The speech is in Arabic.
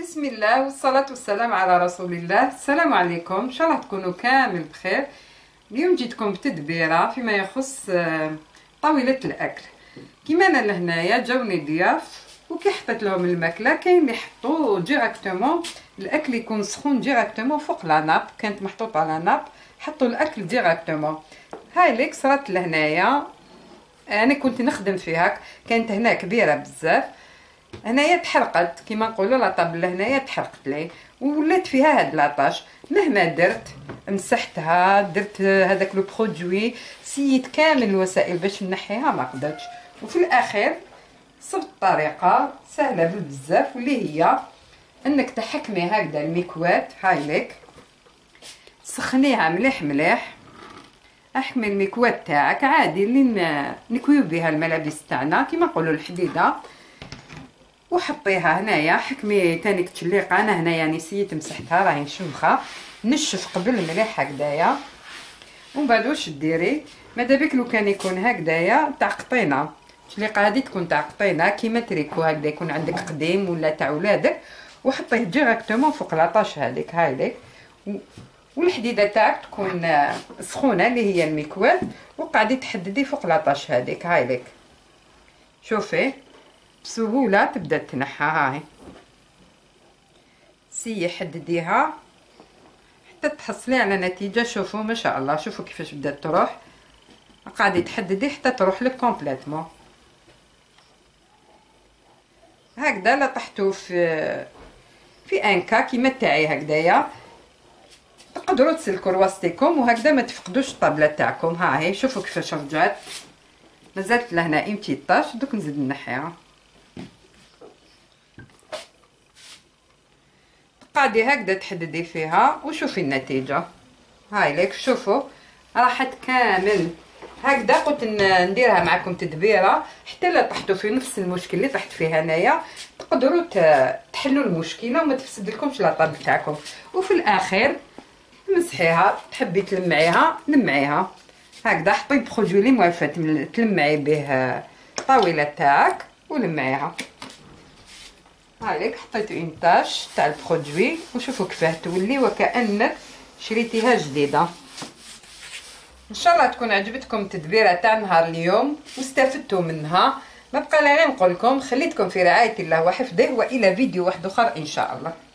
بسم الله والصلاة والسلام على رسول الله. السلام عليكم، ان شاء الله تكونوا كامل بخير. اليوم جيتكم بتدبيره فيما يخص طاولة الاكل. كيما انا لهنايا جاوني ضياف وكي حطيت لهم الماكله، كاين اللي يحطوا ديريكتومون الاكل يكون سخون ديريكتومون فوق لا ناب، كانت محطوطه على ناب حطوا الاكل ديريكتومون. هاي ليك صرات لهنايا، انا كنت نخدم فيها، كانت هنا كبيره بزاف، هنايا تحرقت كيما نقولوا لا طابل هنايا تحرقت لي ولات فيها هاد لاطاج. مهما درت مسحتها، درت هذاك لو برودوي، سيت كامل الوسائل باش نحيها ما قدرتش، وفي الاخير صبت طريقه سهله بزاف واللي هي انك تحكمي هكذا المكواه. هاي ليك تسخنيها مليح مليح، احمي المكواه تاعك عادي اللي نكويو بها الملابس تاعنا كيما نقولوا الحديده، وحطيها هنايا. حكمي تاني كتشليقه، انا هنايا نسيت مسحتها راهي نشوخه، نشف قبل مليح هكذايا. ومن بعد واش ديري، مادابيك لو كان يكون هكذايا تاع قطينه، التشليقه هذه تكون تاع قطينه كيما تريكو هكذا، يكون عندك قديم ولا تاع ولادك، وحطيه ديريكتومون فوق لاطاش هذيك. هاي ليك والحديده تاعك تكون سخونه اللي هي المكواه، وقاعدي تحددي فوق لاطاش هذيك. هاي ليك شوفي بسهوله تبدا تنحى. هاي سي حدديها حتى تحصلي على نتيجه. شوفوا ما شاء الله، شوفوا كيفاش بدات تروح، قاعدي تحددي حتى تروح لك كومبليتمون هكذا. لا طحتو في انكا كيما تاعي هكذايا، تقدروا تسلكوا رواستيكم وهكذا ما تفقدوش الطابله تاعكم. ها هي شوفوا كيفاش رجعت، مازالت لهنا امتيطاش، دوك نزيد نحيها. قاعدي هكذا تحددي فيها وشوفي النتيجه. هاي ليك شوفوا راحت كامل هكذا. قلت نديرها معكم تدبيره حتى لا طحتوا في نفس المشكل اللي طحت فيه انايا، تقدروا تحلوا المشكله وما تفسد لكمش لاطابل تاعكم. وفي الاخير مسحيها، تحبي تلمعيها لمعيها هكذا، حطي برودوي لي موالفه تلمعي به الطاوله تاعك ولمعيها. هايليك حطيت اون طاش تاع البرودوي وشوفوا كيفاه تولي وكانك شريتيها جديده. ان شاء الله تكون عجبتكم التدبيره تاع نهار اليوم واستفدتوا منها. ما بقى لي غير نقول لكم خليتكم في رعايه الله وحفظه، والى فيديو واحد اخر ان شاء الله.